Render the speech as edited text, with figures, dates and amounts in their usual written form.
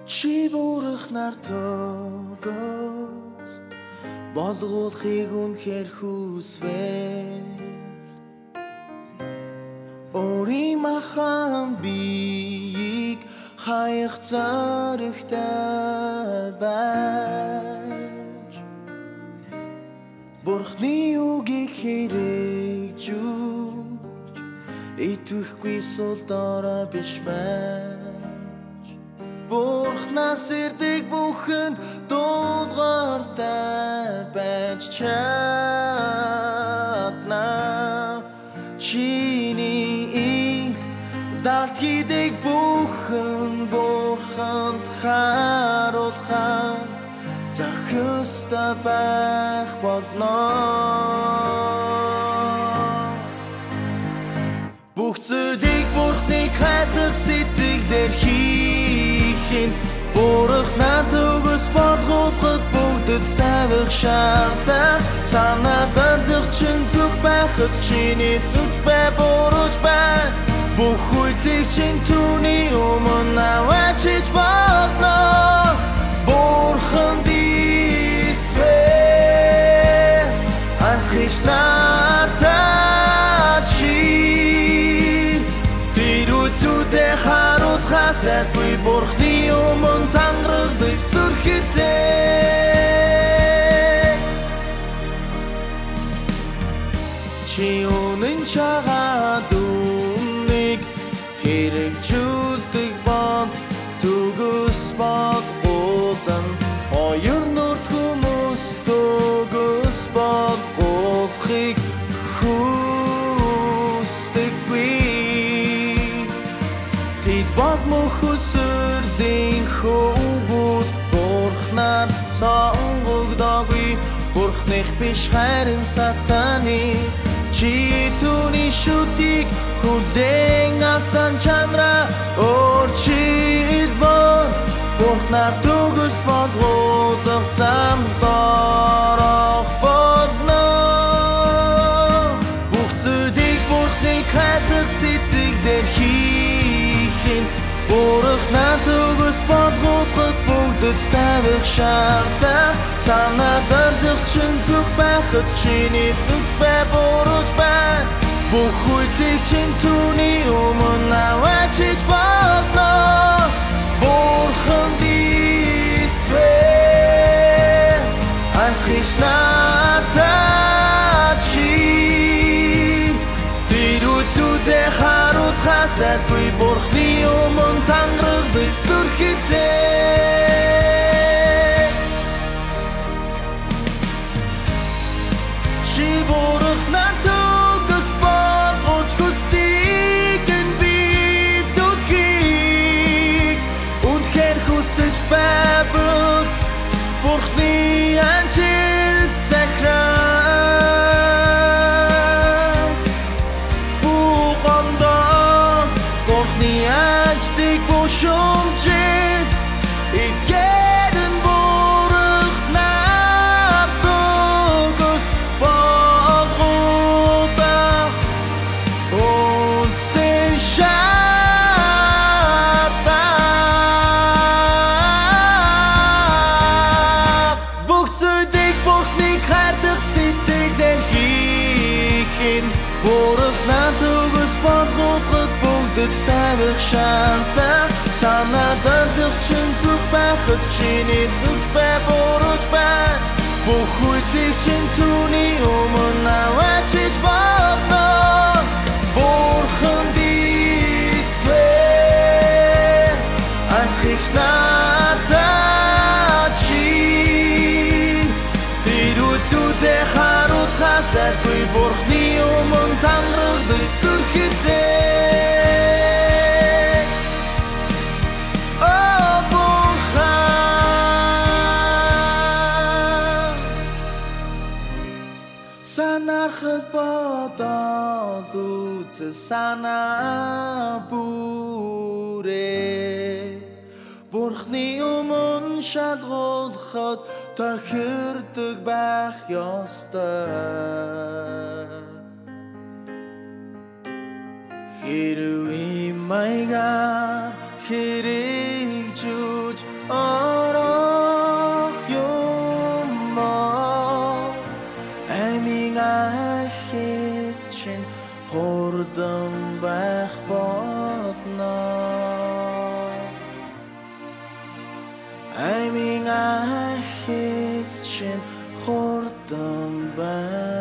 Чи бүрэх нар тогоос болгоохыг үнэхээр хүсвэл Өөрийн махан биеийг хаях зоригтой байж Бурхны үгийг хэрэгжүүлж итгэхгүй сул дорой биш байж Бурхнаас ирдэг бүхэнд дуулууртай байж чадна Чиний далд хийдэг бүхэн Бурханд харуулхаар зохистой байх болно Бүх зүйлийг Бурхныг хайрлах сэтгэлээр хийхин Бурх нар төгс болгоход бүгдэд тавих шаардлага Санаа зориг чинь зүг байхад чиний зүж бай бурууч бай Бүх үйлийг чинь түүний өмнө аваач хийж болно Бурханд исвэ Анхич надад чи Тэрүүлүүдээ харуулхаасайгүй Бурхны өмнө тангарагдаж зүрхэлтэй Чи үнэн чагаад үннийг хэрэгжүүлдэг бол Төгс бодгуулан Хоёр нүрд хүмүүс төгс бодгуулахыг хүсдэггүй Тэд бол мөхөсөрлийн хөвгүүд Бурхнаар сонгогдоогүй Бурхных биш харин сатаны Чи түүний шүтгийг хүлээн авсан чанара өөрчилбор Бурхнаар төгс болгох замд орох болно Бүх зүйлийг Бурхныг хайрлах сэтгэлээр хийхин Бурхнаар төгс болгоход бүгдэд тавих шаардлага Санаа зориг чинь зүг байхад чиний зүж бай бурууч бай Бүх үйлийг чинь түүний өмнө аваач хийж болно Бурханд исвэ Анхич надад чи Тэрүүлүүдээ харуулхаасайгүй Бурхны өмнө тангарагдаж зүрхэлтэй Чи Бурх нар төгс болгож хүслийг нь бидүүдхийг Үнэхээр хүсэж байвал Бурхны анжилт захираа Бүгондоо Бурхны анжтыг бушумжил Эдгээр нь Бурх нар төгс болгох Үнсэн шаардаа Бүх зүйлийг Бурхныг хайрлах сэтгэлээр хийхин Бурх нар төгс болгоход бүгдэд тавих шаардлага Санаа зориг чинь зүг байхад чиний зүж бай бурууч бай Бүх үйлийг чинь түүний өмнө аваач хийж болно Бурханд исвэ Анхич надад чи Тэрүүлүүдээ харуулхаасайгүй Бурхны өмнө тангарагдаж зүрхэлтэй Санаархад бодол үзэл санаа бүрээ Бурхны өмнө шалгуулахад тохирдог байх ёстой Хэрвээ маягаар хэрэгжүүлж Arach yuma Aiming achit chin Chordam bach bodna Aiming achit chin Chordam bach